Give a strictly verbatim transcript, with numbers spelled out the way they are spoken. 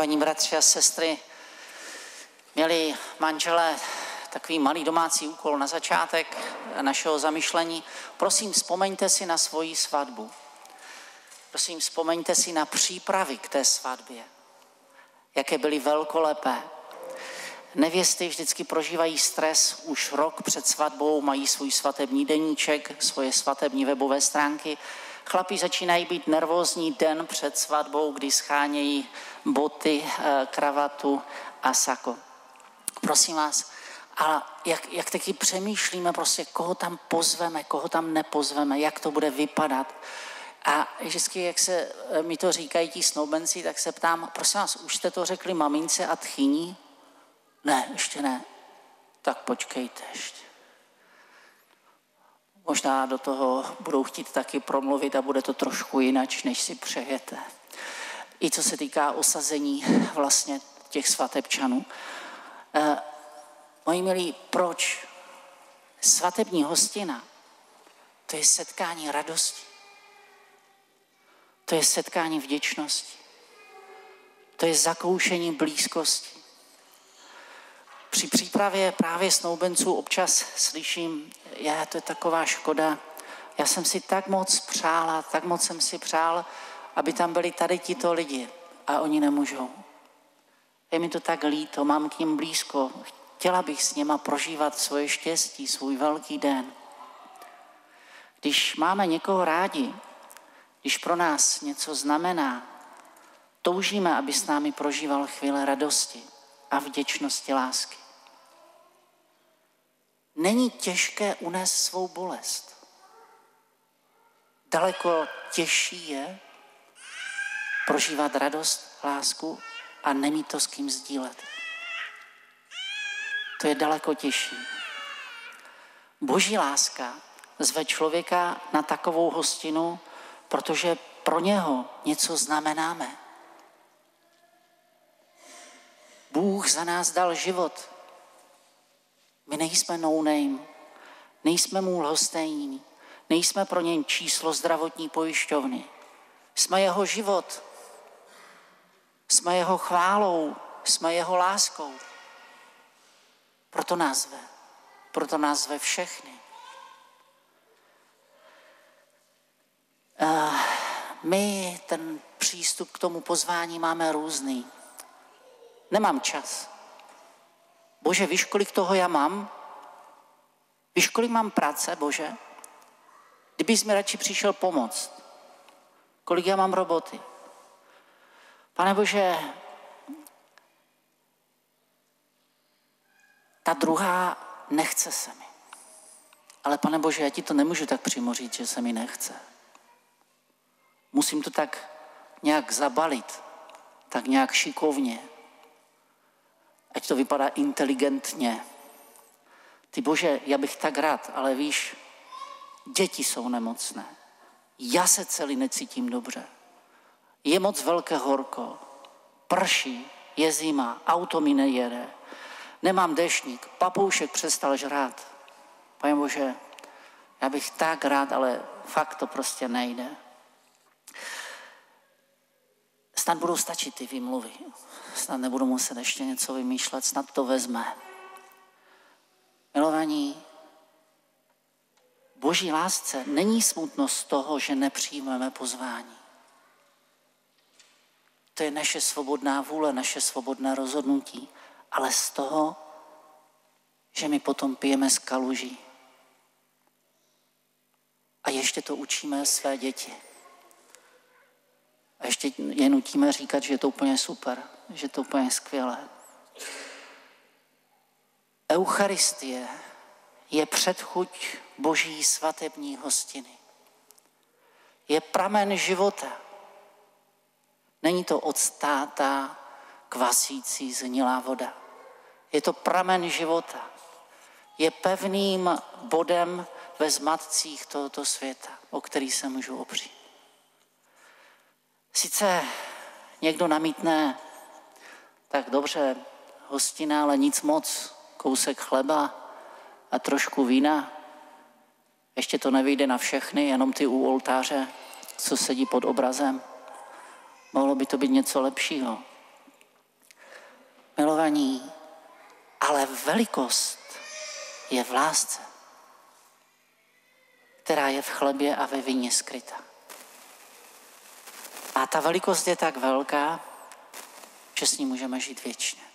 Vážení bratři a sestry, měli manželé takový malý domácí úkol na začátek našeho zamyšlení. Prosím, vzpomeňte si na svoji svatbu. Prosím, vzpomeňte si na přípravy k té svatbě, jaké byly velkolepé. Nevěsty vždycky prožívají stres už rok před svatbou, mají svůj svatební deníček, svoje svatební webové stránky. Chlapi začínají být nervózní den před svatbou, kdy schánějí boty, kravatu a sako. Prosím vás, ale jak, jak taky přemýšlíme prostě, koho tam pozveme, koho tam nepozveme, jak to bude vypadat. A vždycky, jak se mi to říkají ti snoubenci, tak se ptám, prosím vás, už jste to řekli mamince a tchyni? Ne, ještě ne. Tak počkejte ještě. Možná do toho budou chtít taky promluvit a bude to trošku jinak, než si přejete. I co se týká osazení vlastně těch svatebčanů. Eh, moji milí, proč? Svatební hostina, to je setkání radosti. To je setkání vděčnosti. To je zakoušení blízkosti. Při přípravě právě snoubenců občas slyším, já, to je taková škoda, já jsem si tak moc přála, tak moc jsem si přál, aby tam byli tady tito lidi a oni nemůžou. Je mi to tak líto, mám k nim blízko, chtěla bych s nima prožívat svoje štěstí, svůj velký den. Když máme někoho rádi, když pro nás něco znamená, toužíme, aby s námi prožíval chvíle radosti a vděčnosti, lásky. Není těžké unést svou bolest. Daleko těžší je prožívat radost, lásku a nemít to s kým sdílet. To je daleko těžší. Boží láska zve člověka na takovou hostinu, protože pro něho něco znamenáme. Bůh za nás dal život. My nejsme no name, nejsme mu lhostejní, nejsme pro něj číslo zdravotní pojišťovny. Jsme jeho život, jsme jeho chválou, jsme jeho láskou. Proto nás zve, proto nás zve všechny. My ten přístup k tomu pozvání máme různý. Nemám čas. Bože, víš, kolik toho já mám? Víš, kolik mám práce, Bože? Kdybys mi radši přišel pomoct. Kolik já mám roboty? Pane Bože, ta druhá nechce se mi. Ale Pane Bože, já ti to nemůžu tak přímo říct, že se mi nechce. Musím to tak nějak zabalit, tak nějak šikovně. Ať to vypadá inteligentně. Ty Bože, já bych tak rád, ale víš, děti jsou nemocné. Já se celý necítím dobře. Je moc velké horko. Prší, je zima, auto mi nejede. Nemám deštník, papoušek přestal žrát. Pane Bože, já bych tak rád, ale fakt to prostě nejde. Snad budou stačit ty výmluvy. Snad nebudu muset ještě něco vymýšlet, snad to vezme. Milovaní, Boží lásce není smutnost z toho, že nepřijmeme pozvání. To je naše svobodná vůle, naše svobodné rozhodnutí, ale z toho, že my potom pijeme z kaluží. A ještě to učíme své děti. A ještě je nutíme říkat, že je to úplně super, že je to úplně skvělé. Eucharistie je předchuť Boží svatební hostiny. Je pramen života. Není to odstátá, kvasící, zhnilá voda. Je to pramen života. Je pevným bodem ve zmatcích tohoto světa, o který se můžu opřít. Sice někdo namítne, tak dobře, hostina, ale nic moc, kousek chleba a trošku vína. Ještě to nevyjde na všechny, jenom ty u oltáře, co sedí pod obrazem. Mohlo by to být něco lepšího. Milovaní, ale velikost je v lásce, která je v chlebě a ve víně skryta. A ta velikost je tak velká, že s ní můžeme žít věčně.